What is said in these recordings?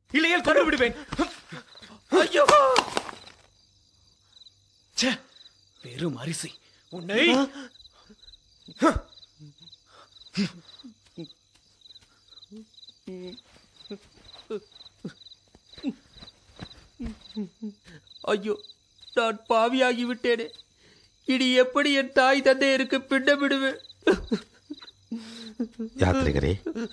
இல்லையே கொண்டு விடுவேன். ஐயோ, பெரும் அரிசி உன்னை. ஐயோ, நான் பாவியாகிவிட்டேனே. இனி எப்படி என் தாய் தந்தையருக்கு பிண்டமிடுவேன்? யாத்ரிகரே,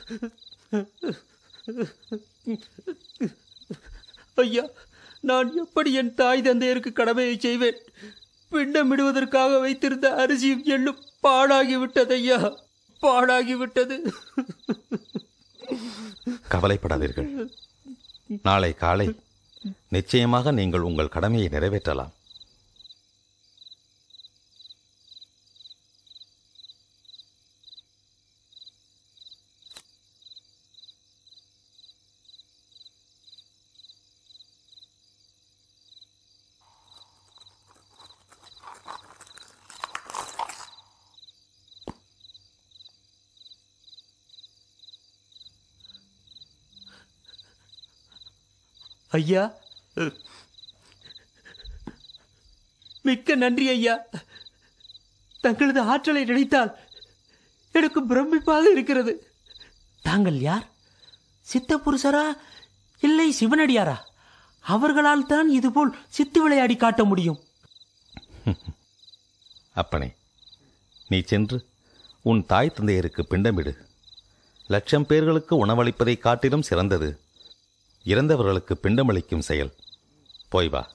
ஐயா, நான் எப்படி என் தாய் தந்தையருக்கு கடமையை செய்வேன்? பிண்டமிடுவதற்காக வைத்திருந்த அரிசியும் எள்ளும் பாழாகிவிட்டது ஐயா, பாழாகிவிட்டது. கவலைப்படாதீர்கள். நாளை காலை நிச்சயமாக நீங்கள் உங்கள் கடமையை நிறைவேற்றலாம். ஐயா, மிக்க நன்றி ஐயா. தங்களது ஆற்றலை நினைத்தால் எனக்கு பிரமிப்பாக இருக்கிறது. தாங்கள் யார்? சித்த புருஷரா இல்லை சிவனடியாரா? அவர்களால் தான் இதுபோல் சித்து விளையாடி காட்ட முடியும். அப்பனே, நீ சென்று உன் தாய் தந்தையருக்கு பிண்டமிடு. 1,00,000 பேர்களுக்கு உணவளிப்பதை காட்டிலும் சிறந்தது இறந்தவர்களுக்கு பிண்டமளிக்கும் செயல். போய் வா.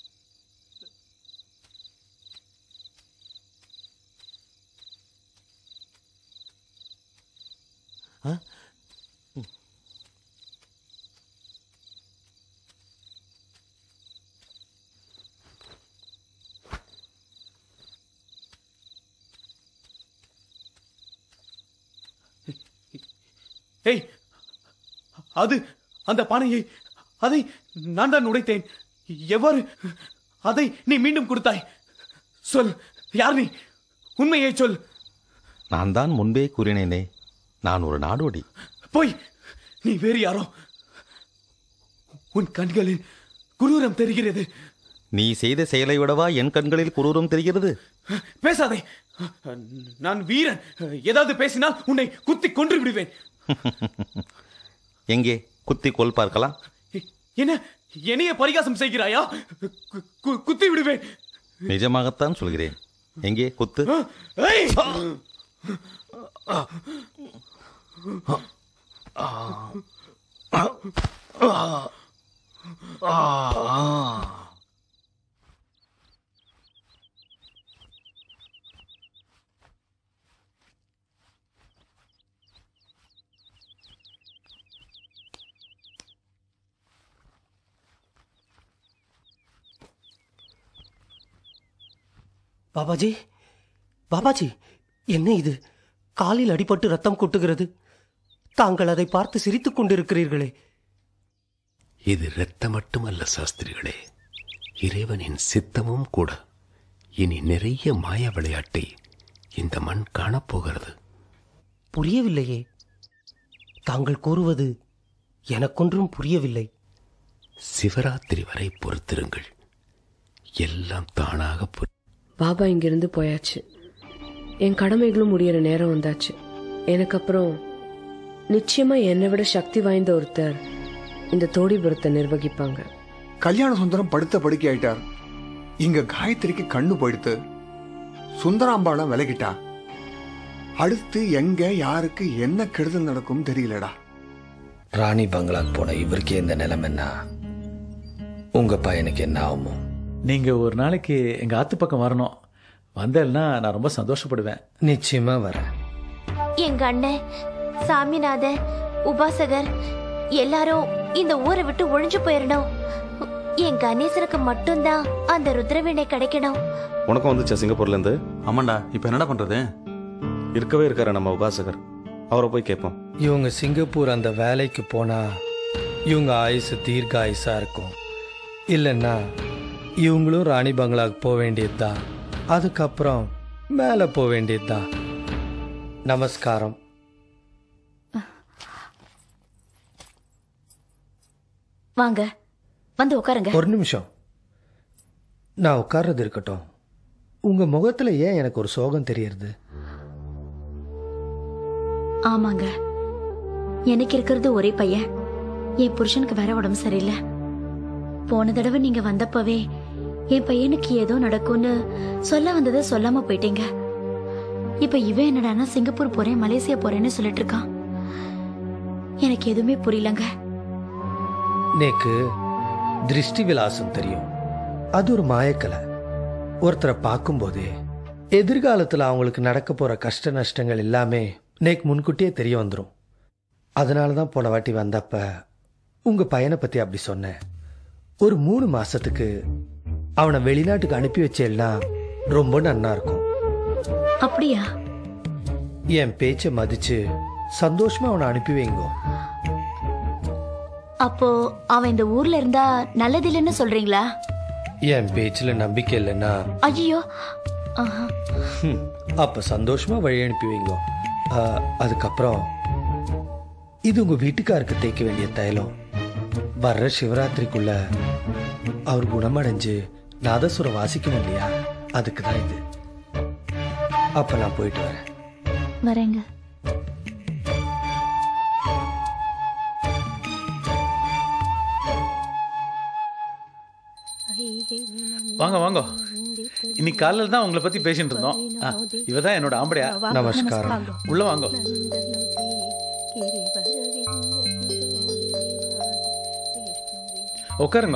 ஏய், அது அந்த பானையை, அதை நான் தான் உடைத்தேன். எவ்வாறு அதை நீ மீண்டும் கொடுத்தாய்? சொல், யார் நீ? உண்மையை சொல். நான் தான் முன்பே கூறினேனே, நான் ஒரு நாடோடி. போய், நீ வேறு யாரோ. உன் கண்களில் குரூரம் தெரிகிறது. நீ செய்த செயலை விடவா என் கண்களில் குரூரம் தெரிகிறது? பேசாதே. நான் வீரன். ஏதாவது பேசினால் உன்னை குத்தி கொன்று விடுவேன். எங்கே குத்தி கொல் பார்க்கலாம். என்ன, என்னைய பரிகாசம் செய்கிறாயா? குத்தி விடுவேன். நிஜமாகத்தான் சொல்கிறேன். எங்கே குத்து. பாபாஜி, பாபாஜி, என்ன இது? காலில் அடிபட்டு ரத்தம் கொட்டுகிறது. தாங்கள் அதை பார்த்து சிரித்துக் கொண்டிருக்கிறீர்களே. இது இரத்தம் மட்டுமல்ல சாஸ்திரிகளே, இறைவனின் சித்தமும் கூட. இனி நிறைய மாய விளையாட்டை இந்த மண் காணப்போகிறது. புரியவில்லையே. தாங்கள் கூறுவது எனக்கொன்றும் புரியவில்லை. சிவராத்திரி வரை பொறுத்திருங்கள், எல்லாம் தானாக பாபா இங்கிருந்து போயாச்சு. என் கடமைகளும் முடிகிற நேரம் வந்தாச்சு. எனக்கு அப்புறம் நிச்சயமா என்னை விட சக்தி வாய்ந்த ஒருத்தர் இந்த தோடிபுரத்தை நிர்வகிப்பாங்க. கல்யாண சுந்தரம் படுத்த படுக்கை ஆயிட்டார். இங்க காயத்ரிக்கு கண்ணு போயிடுத்து. சுந்தராம்பாளம் விலகிட்டா. அடுத்து எங்க யாருக்கு என்ன கெடுதல் நடக்கும் தெரியலடா. ராணி பங்களாக்கு போன இவருக்கே இந்த நிலைமைன்னா உங்க பையனுக்கு என்ன ஆகுமோ? நீங்க ஒரு நாளைக்கு எங்க ஆத்து பக்கம் வரணும். வந்தேன்னா நான் ரொம்ப சந்தோஷப்படுவேன். நிச்சயமா வரேன். எங்க அண்ணன், சாமிநாதர், உபாசகர் எல்லாரும் இந்த ஊரை விட்டு ஒழிஞ்சு போயிடணும். என் கணேசனுக்கு மட்டும்தான் அந்த ருத்ரவீணை கிடைக்கணும். உனக்கும் வந்துச்சா சிங்கப்பூர்ல இருந்து? ஆமாண்டா. இப்ப என்னடா பண்றது? இருக்கவே இருக்காரு நம்ம உபாசகர். அவரை போய் கேட்போம். இவங்க சிங்கப்பூர் அந்த வேலைக்கு போனா இவங்க ஆயுசு தீர்க்க ஆயுசா இருக்கும். இல்லைன்னா இவங்களும் ராணி பங்களாக்கு போக வேண்டியதுதான். அதுக்கப்புறம் மேலே போக வேண்டியதுதான். நமஸ்காரம். வாங்க, வந்து உட்காருங்க. ஒரு நிமிஷம், நான் உட்கார்றது இருக்கட்டும். உங்க முகத்துல ஏன் எனக்கு ஒரு சோகம் தெரியறது? ஆமாங்க, எனக்கு இருக்கிறது ஒரே பையன். என் புருஷனுக்கு வேற உடம்பு சரியில்லை. போன தடவை நீங்க வந்தப்பவே என் பையனுக்கு ஏதோ நடக்கும்னு சொல்ல வந்ததை சொல்லாம போயிட்டீங்க. இப்ப இவன் என்னடானா சிங்கப்பூர் போறேன், மலேசியா போறேன்னு சொல்லிட்டு இருக்கான். எனக்கு எதுவுமே புரியலங்க. நேக்கு திருஷ்டி விலாசம் தெரியும். அது ஒரு மாயக்கலை. ஒருத்தரை பார்க்கும்போதே எதிர்காலத்தில் அவங்களுக்கு நடக்க போற கஷ்ட நஷ்டங்கள் எல்லாமே நேக்கு முன்கூட்டியே தெரிய வந்துடும். அதனால தான் போன வாட்டி வந்தப்ப உங்க பையனை பத்தி அப்படி சொன்னேன். ஒரு 3 மாசத்துக்கு அவனை வெளிநாட்டுக்கு அனுப்பி வச்சேன்னா ரொம்ப நன்னா இருக்கும். அப்படியா? என் பேச்சை மதிச்சு சந்தோஷமா அவனை அனுப்பி வைங்கோ. அப்போ அவன் இந்த ஊர்ல இருந்தா நல்லதில்லைன்னு சொல்றீங்களா? என் பேச்சுல நம்பிக்கை இல்லைன்னா ஐயோ, அப்ப சந்தோஷமா வழி அனுப்பி வைங்கோ. அதுக்கப்புறம் இது உங்க வீட்டுக்காருக்கு தேய்க்க வேண்டிய தைலம். வர்ற சிவராத்திரிக்குள்ள அவர் குணமடைஞ்சு நாதசுரம் வாசிக்கணும் இல்லையா, அதுக்கு தான் இது. அப்ப நான் போயிட்டு வரேன். வரேங்க. வாங்க வாங்க. இன்னைக்கு காலையில் தான் உங்களை பத்தி பேசிட்டு இருந்தோம். இவதான் என்னோட ஆம்படையா. நமஸ்காரம். உள்ள வாங்க. உட்காருங்க.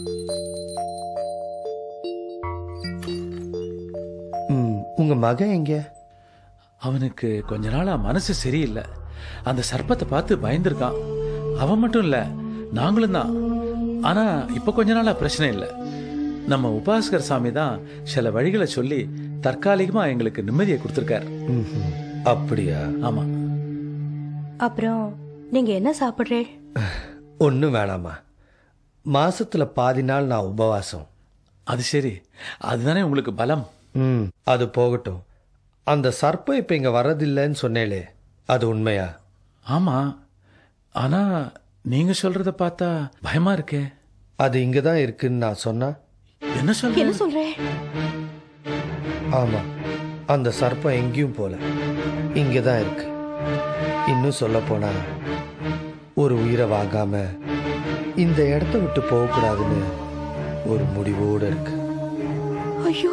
உங்க மகன் எங்க? அவனுக்கு கொஞ்ச நாளா மனசு சரியில்லை. அந்த சர்ப்பத்தை பார்த்து பயந்துருக்கான். அவன் மட்டும் இல்ல, நாங்களும் தான். ஆனா இப்ப கொஞ்ச நாளா பிரச்சனை இல்லை. நம்ம உபாசகர் சாமி தான் சில வழிகளை சொல்லி தற்காலிகமா எங்களுக்கு நிம்மதியை கொடுத்திருக்கார். அப்படியா? ஆமா. அப்புறம் நீங்க என்ன சாப்பிடுறே? ஒன்னும் வேணாமா. மாசத்துல பாதி நாள் நான் உபவாசம். அது சரி, அதுதானே உங்களுக்கு பலம். அது போகட்டும். அந்த சர்ப்பம் இப்ப இங்க வர்றதில்லைன்னு சொன்னேலே, அது உண்மையா? ஆமா, ஆனா நீங்க சொல்றத பார்த்தா பயமா இருக்கே. அது இங்கதான் இருக்குன்னு நான் சொன்னா என்ன சொல்ற? ஆமா, அந்த சர்ப்பம் எங்கேயும் போல, இங்கதான் இருக்கு. இன்னும் சொல்ல போனா ஒரு உயிரை வாங்காம இந்த இடத்த விட்டு போகக்கூடாதுன்னு ஒரு முடிவோடு இருக்கு. ஐயோ!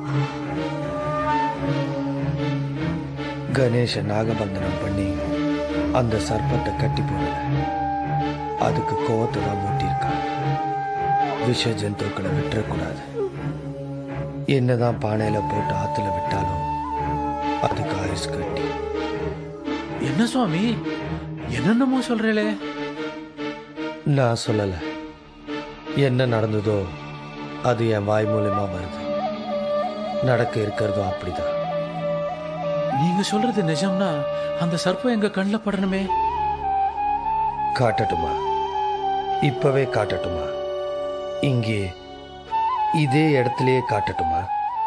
கணேச நாகபந்தனம் பண்ணி அந்த சர்ப்பத்தை கட்டி போடல. அதுக்கு கோவத்தை தான் மூட்டியிருக்கான். விஷ ஜந்துக்களை விட்டுறக்கூடாது. என்னதான் பானையில போட்டு ஆத்துல விட்டாலும் அதுக்கு ஆயுஸ் கட்டி. என்ன சுவாமி, என்னென்னமோ சொல்றேளே? நான் சொல்லல. என்ன நடந்ததோ அது என் வாய் மூலமா வருது. நடக்க இருக்கிறதோ அப்படிதான். நீங்க சொல்றது நிஜம்னா அந்த சர்ப்பம் எங்க கண்ணில் படணுமே. காட்டட்டுமா? இப்பவே காட்டட்டுமா? இங்கே இதே இடத்திலேயே காட்டட்டுமா?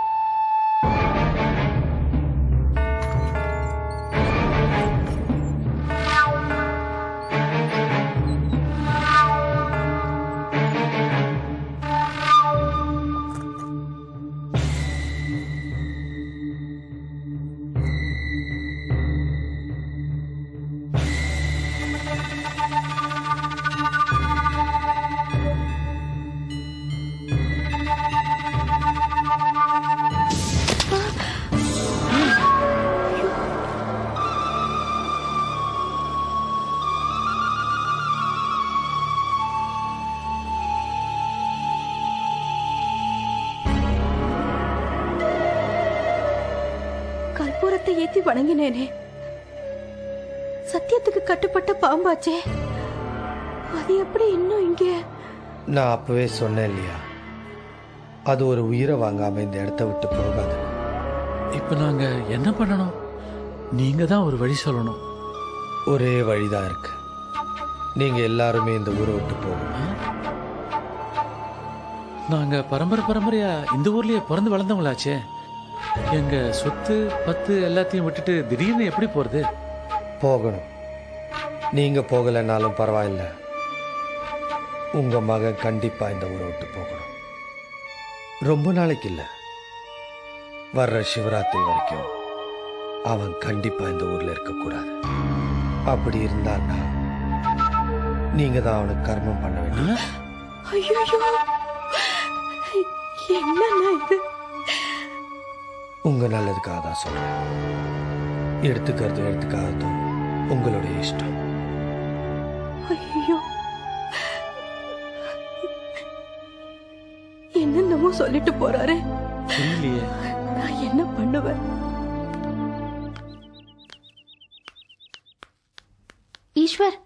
கற்பூரத்தை ஏத்தி வணங்கினேனே, சத்தியத்துக்கு கட்டுப்பட்ட பாம்பாச்சே, அது எப்படி இன்னும் இங்கே? நான் அப்பவே சொன்னேன் இல்லையா, அது ஒரு உயிரை வாங்காம இந்த இடத்த விட்டு போகாது. இப்ப நாங்க என்ன பண்ணணும்? நீங்க தான் ஒரு வழி சொல்லணும். ஒரே வழிதான் இருக்கு. நீங்க எல்லாருமே இந்த ஊரை விட்டு போகணும். நாங்க பரம்பரையா இந்த ஊர்லயே பிறந்து வளர்ந்தவங்களாச்சே. எங்க சொத்து பத்து எல்லாத்தையும் விட்டுட்டு திடீர்னு எப்படி போறது? போகணும். நீங்க போகலைன்னாலும் பரவாயில்ல. உங்க மகன் கண்டிப்பா இந்த ஊரை விட்டு போகணும். ரொம்ப நாளைக்கு இல்லை, வர்ற சிவராத்திரி வரைக்கும் அவன் கண்டிப்பா இந்த ஊர்ல இருக்கக்கூடாது. அப்படி இருந்தான்னா நீங்க தான் அவனுக்கு கர்மம் பண்ண வேண்டிய. ஐயோ, என்னண்ணா இது? உங்க நல்லதுக்காக தான் சொல்றேன். எடுத்துக்கிறது எடுத்துக்காததும் உங்களுடைய இஷ்டம். ஐயோ, என்னென்னமோ சொல்லிட்டு போறாரு. நான் என்ன பண்ணுவேன்? ஈஸ்வர்,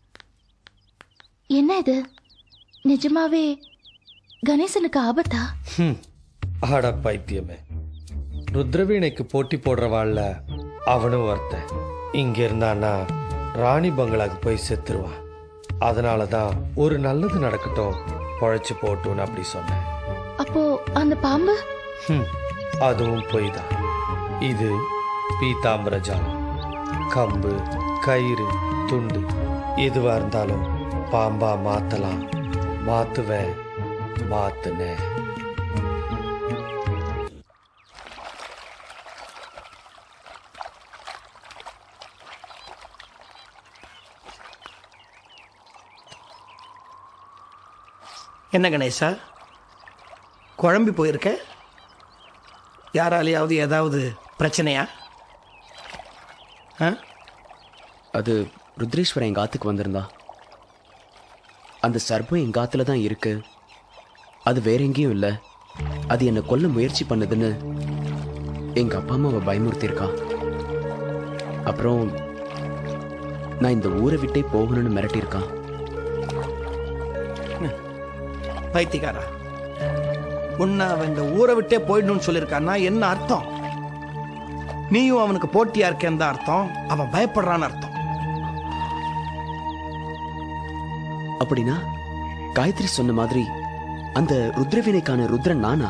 என்ன இது? நிஜமாவே கணேசனுக்கு ஆபத்தா? ஆட பைத்தியமே, ருத்ரவீணைக்கு போட்டி போடுறவாள்ல அவனும் ஒருத்தன். இங்க இருந்தான்னா ராணி பங்களாக்கு போய் செத்துருவான். அதனாலதான் ஒரு நல்லது நடக்கட்டும், பொழைச்சு போட்டுன்னு அப்படி சொன்னேன். அப்போ அந்த பாம்பு? அதுவும் போய் தான். இது பீதாம்பர ஜாலம். கம்பு, கயிறு, துண்டு எதுவா இருந்தாலும் பாம்பா மாத்தலாம். மாத்துவேன், மாத்துனேன். என்ன கணேசா, குழம்பி போயிருக்க? யாராலையாவது ஏதாவது பிரச்சனையா? அது ருத்ரேஸ்வரன் எங்கள் ஆற்றுக்கு வந்திருந்தா. அந்த சர்ப்பம் எங்கள் ஆற்றுல தான் இருக்கு, அது வேற எங்கேயும் இல்லை. அது என்னை கொல்ல முயற்சி பண்ணுதுன்னு எங்கள் அப்பா அம்மாவை பயமுறுத்தியிருக்கா. அப்புறம் நான் இந்த ஊரை விட்டே போகணும்னு மிரட்டியிருக்கான். பைத்தியக்காரா, உன்னை அவன் இந்த ஊரை விட்டே போயிடணும்னு சொல்லியிருக்கான்னா என்ன அர்த்தம்? நீயும் அவனுக்கு போட்டியா இருக்கேன்னு தான் அர்த்தம். அவன் பயப்படுறான்னு அர்த்தம். அப்படின்னா காயத்ரி சொன்ன மாதிரி அந்த ருத்ரவீணைக்கான ருத்ரன் நானா?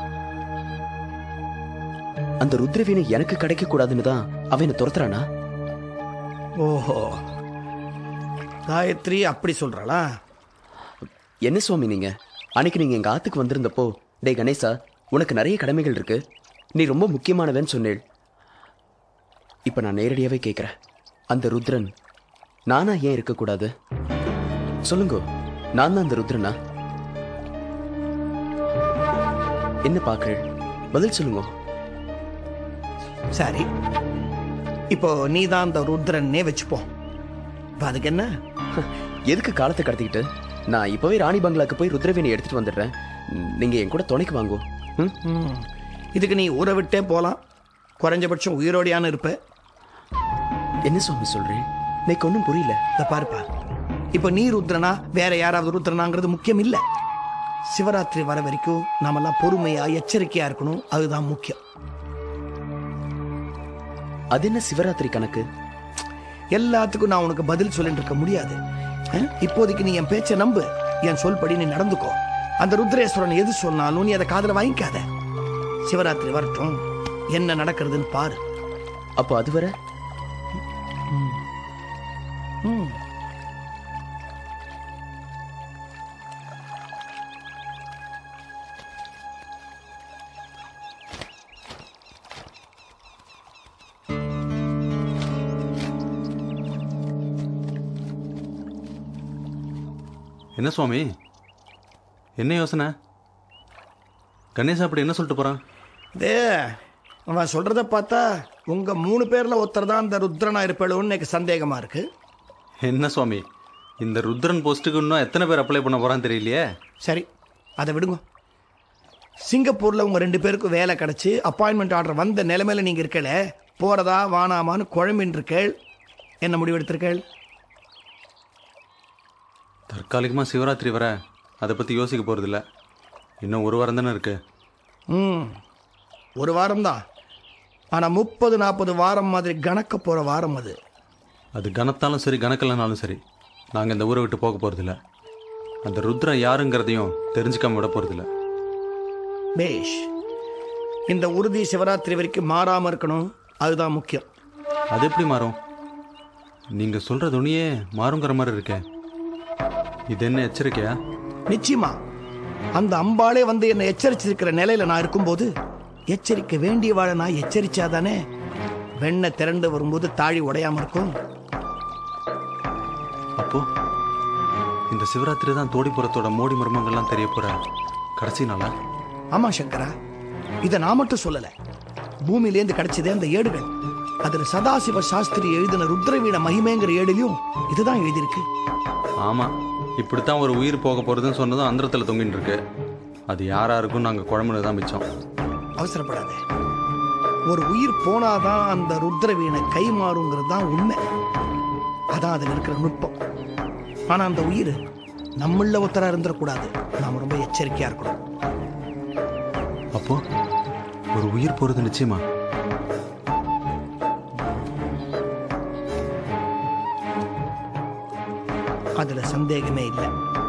அந்த ருத்ரவீணை எனக்கு கிடைக்க கூடாதுன்னு தான் அவனை துரத்துறானா? ஓஹோ, காயத்ரி அப்படி சொல்றாளா? என்ன சுவாமி நீங்க? அன்னைக்கு நீங்க எங்க ஆத்துக்கு வந்திருந்தப்போ, டே கணேசா, உனக்கு நிறைய கடமைகள் இருக்கு, நீ ரொம்ப முக்கியமானவன் சொன்னேன். இப்ப நான் நேரடியாவே கேட்கிறேன், அந்த ருத்ரன் நானா ஏன் இருக்கக்கூடாது? சொல்லுங்க, நான் தான் அந்த ருத்ரனா? என்ன பாக்குறேன்? பதில் சொல்லுங்க. சரி, இப்போ நீ தான் அந்த ருத்ரன்னே வச்சுப்போம். அதுக்கு என்ன? எதுக்கு காலத்தை கடத்திக்கிட்டு? நான் இப்பவே ராணி பங்களாக்கு போய் ருத்ரவீணை எடுத்துட்டு வந்துடுறேன். நீங்க என் கூட துணைக்கு வாங்கோ. இதுக்கு நீ ஊரை விட்டே போலாம், குறைஞ்சபட்சம் உயிரோடியான இருப்ப. என்ன சுவாமி சொல்றேன்? எனக்கு ஒன்றும் புரியல. இதை பாருப்பா, இப்போ நீ ருத்ரனா வேற யாராவது ருத்ரனாங்கிறது முக்கியம் இல்லை. சிவராத்திரி வர வரைக்கும் நாமெல்லாம் பொறுமையா எச்சரிக்கையா இருக்கணும், அதுதான் முக்கியம். அது என்ன சிவராத்திரி கணக்கு? எல்லாத்துக்கும் நான் உனக்கு பதில் சொல்லிட்டு இருக்க முடியாது. இப்போதைக்கு நீ என் பேச்சை நம்பு, என் சொல்படி நீ நடந்துக்கோ. அந்த ருத்ரேஸ்வரன் எது சொன்னாலும் நீ அதை காதுல வாங்கிக்காத. சிவராத்திரி வரட்டும், என்ன நடக்கிறதுன்னு பாரு. அப்போ அது வர என்ன சுவாமி, என்ன யோசனை? கணேசா அப்படி என்ன சொல்லிட்டு போறான்? அவன் சொல்றத பார்த்தா உங்க 3 பேர்ல ஒருத்தர் தான் அந்த ருத்ரனா இருப்பாளோன்னு எனக்கு சந்தேகமா இருக்கு. என்ன சுவாமி, இந்த ருத்ரன் போஸ்ட்டுக்கு இன்னும் எத்தனை பேர் அப்ளை பண்ண போறான்னு தெரியலையே. சரி, அதை விடுங்க. சிங்கப்பூர்ல உங்க 2 பேருக்கும் வேலை கிடைச்சி அப்பாயின்மெண்ட் ஆர்டர் வந்த நிலைமையில நீங்க இருக்கல, போறதா வானாமான்னு குழம்பின் இருக்கேள். என்ன முடிவெடுத்திருக்கேள்? தற்காலிகமாக சிவராத்திரி வர அதை பற்றி யோசிக்க போகிறதில்ல. இன்னும் 1 வாரம் தானே இருக்கு. 1 வாரம் தான், ஆனால் 30-40 வாரம் மாதிரி கணக்க போகிற வாரம் அது. அது கணத்தாலும் சரி கணக்கலனாலும் சரி, நாங்கள் இந்த ஊரை விட்டு போக போகிறதில்ல. அந்த ருத்ரன் யாருங்கிறதையும் தெரிஞ்சுக்காம விட போகிறதில்ல. பேஷ், இந்த உறுதி சிவராத்திரி வரைக்கும் மாறாமல் இருக்கணும், அதுதான் முக்கியம். அது எப்படி மாறும்? நீங்கள் சொல்கிற துணியே மாறுங்கிற மாதிரி இருக்கே. இது என்ன எச்சரிக்கையா? நிச்சயமா அந்த அம்பாளே வந்து என்னை எச்சரிச்சிருக்கிற நிலையில நான் இருக்கும்போது எச்சரிக்க வேண்டியவாழ நான் எச்சரிச்சாதானே வெண்ணெய் திரண்டு வரும்போது தாழி உடையாம இருக்கும். அப்போ இந்த சிவராத்திரி தான் தோடிபுரத்தோட மோடி மர்மங்கள்லாம் தெரிய போற கடைசி நாளா? ஆமா சங்கரா, இதை நான் மட்டும் சொல்லல. பூமியிலேருந்து கிடைச்சதே அந்த ஏடுகள். அதுல சதாசிவ சாஸ்திரி எழுதின ருத்ரவீண மகிமைங்கிற ஏடுலையும் இதுதான் எழுதியிருக்கு. ஆமா, இப்படித்தான் ஒரு உயிர் போக போறதுன்னு சொன்னதும் அந்தரத்துல தொங்கிட்டு இருக்கு. அது யாரா இருக்கும் நாங்க குழம்புனது தான் மிச்சம். அவசரப்படாத. ஒரு உயிர் போனாதான் அந்த ருத்ரவீணை கை மாறுங்கிறது தான் உண்மை. அதான் அதில் இருக்கிற நுட்பம். ஆனா அந்த உயிர் நம்மள ஒருத்தரா இருந்துடக்கூடாது. நாம ரொம்ப எச்சரிக்கையா இருக்கணும். அப்போ ஒரு உயிர் போறது நிச்சயமா? அதுல சந்தேகமே இல்லை.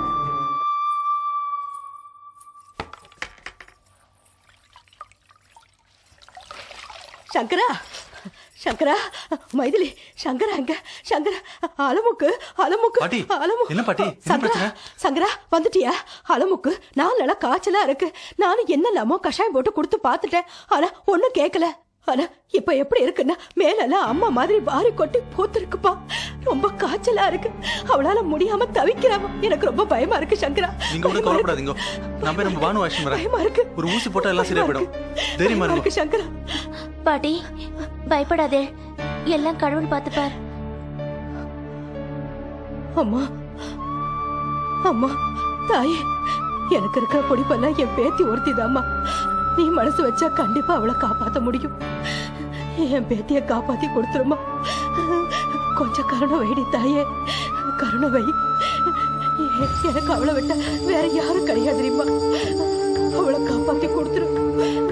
சங்கரா, சங்கரா, மைதிலி, சங்கரா எங்க? சங்கரா, அலமுக்கு, அலமுக்கு, அலமுக்கு. என்ன பாட்டி? சங்கரா, சங்கரா வந்துட்டியா? அலமுக்கு 4 நாளா காய்ச்சலா இருக்கு. நானும் என்னெல்லாமோ கஷாயம் போட்டு கொடுத்து பார்த்துட்டேன். ஆனா ஒண்ணும் கேட்கல. ஆனா இப்ப எப்படி இருக்குன்னா மேலெல்லாம் அம்மா மாதிரி வாரி கொட்டி போத்திருக்குப்பா. ரொம்ப காய்ச்சலா இருக்கு. அவளால முடியாம தவிக்கிறாமா. எனக்கு ரொம்ப பயமா இருக்கு சங்கரா. நீங்க ஒன்றும் கவலைப்படாதீங்க. நம்ம பானு வாஷிங் வரேன். பயமா இருக்கு. ஒரு ஊசி போட்டா எல்லாம் சரியா போயிடும். தைரியமா இருக்கு சங்கரா. பாட்டி பயப்படாதே, எல்லாம் கடவுள் பார்த்துப்பார். அம்மா, அம்மா, தாயே, எனக்கு இருக்கிற பொடிப்பெல்லாம் என் பேத்தி ஒருத்திதாம்மா. நீ மனசு வச்சா கண்டிப்பா அவளை காப்பாற்ற முடியும். என் பேத்திய காப்பாத்தி கொடுத்துருமா. கொஞ்சம் கருணை வைடி தாயே, கருணை வை. எனக்கு அவளை விட்டா வேற யாரும் கிடையாது. அவளை காப்பாத்தி கொடுத்துரும்.